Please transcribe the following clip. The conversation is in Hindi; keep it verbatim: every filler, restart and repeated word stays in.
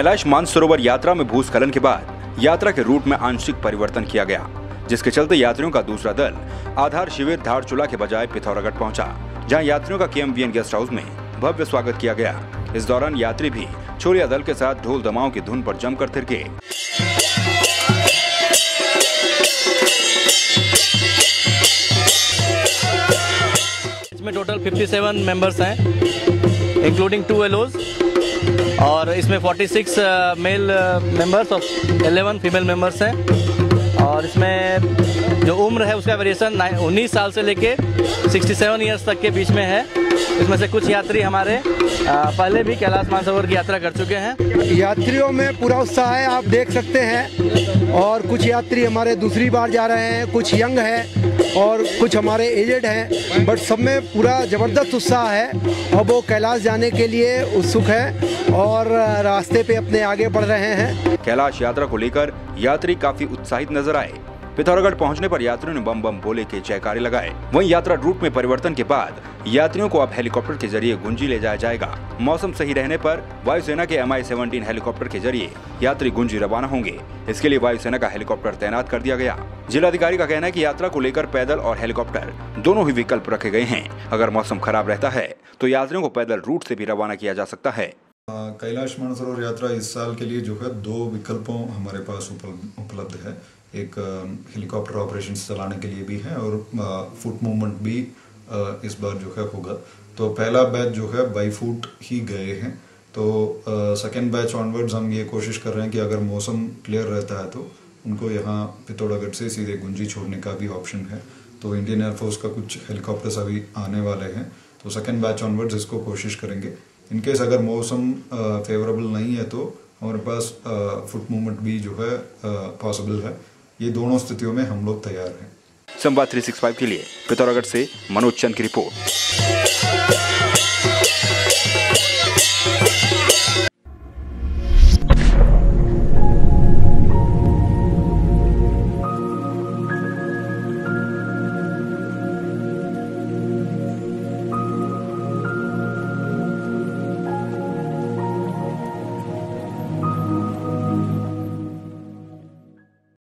कैलाश मानसरोवर यात्रा में भूस्खलन के बाद यात्रा के रूट में आंशिक परिवर्तन किया गया, जिसके चलते यात्रियों का दूसरा दल आधार शिविर धारचूला के बजाय पिथौरागढ़ पहुंचा, जहां यात्रियों का केएमवीएन गेस्ट हाउस में भव्य स्वागत किया गया। इस दौरान यात्री भी छोलिया दल के साथ ढोल दमाओं की धुन पर जमकर थिरके। इसमें टोटल सत्तावन मेंबर्स हैं, इंक्लूडिंग टू एलोज, और इसमें छियालीस मेल मेंबर्स और ग्यारह फीमेल मेंबर्स हैं। और इसमें जो उम्र है उसका वेरिएशन उन्नीस साल से लेके सड़सठ इयर्स तक के बीच में है। इसमें से कुछ यात्री हमारे पहले भी कैलाश मानसरोवर की यात्रा कर चुके हैं। यात्रियों में पूरा उत्साह है, आप देख सकते हैं। और कुछ यात्री हमारे दूसरी बार जा रहे हैं, कुछ यंग हैं और कुछ हमारे एजेड हैं, बट सब में पूरा ज़बरदस्त उत्साह है और वो कैलाश जाने के लिए उत्सुक है और रास्ते पे अपने आगे बढ़ रहे हैं। कैलाश यात्रा को लेकर यात्री काफी उत्साहित नजर आए। पिथौरागढ़ पहुंचने पर यात्रियों ने बम बम बोले के जयकारे लगाए। वहीं यात्रा रूट में परिवर्तन के बाद यात्रियों को अब हेलीकॉप्टर के जरिए गुंजी ले जाया जाएगा। मौसम सही रहने पर वायुसेना के एम आई सेवनटीन हेलीकॉप्टर के जरिए यात्री गुंजी रवाना होंगे। इसके लिए वायुसेना का हेलीकॉप्टर तैनात कर दिया गया। जिलाधिकारी का कहना है कि यात्रा को लेकर पैदल और हेलीकॉप्टर दोनों ही विकल्प रखे गए हैं। अगर मौसम खराब रहता है तो यात्रियों को पैदल रूट से भी रवाना किया जा सकता है। कैलाश मानसरोवर यात्रा इस साल के लिए जो है दो विकल्पों हमारे पास उपलब्ध है। एक हेलीकॉप्टर ऑपरेशन चलाने के लिए भी है और फुट मूवमेंट भी इस बार जो है होगा। तो पहला बैच जो है बाई फुट ही गए हैं, तो सेकेंड बैच ऑनवर्ड्स हम ये कोशिश कर रहे हैं कि अगर मौसम क्लियर रहता है तो उनको यहाँ पिथौरागढ़ से सीधे गुंजी छोड़ने का भी ऑप्शन है। तो इंडियन एयरफोर्स का कुछ हेलीकॉप्टर्स अभी आने वाले हैं, तो सेकेंड बैच ऑनवर्ड्स इसको कोशिश करेंगे। इनकेस अगर मौसम फेवरेबल नहीं है तो हमारे पास फुट मूवमेंट भी जो है पॉसिबल है। ये दोनों स्थितियों में हम लोग तैयार हैं। संवाद तीन सौ पैंसठ के लिए पिथौरागढ़ से मनोज चंद की रिपोर्ट।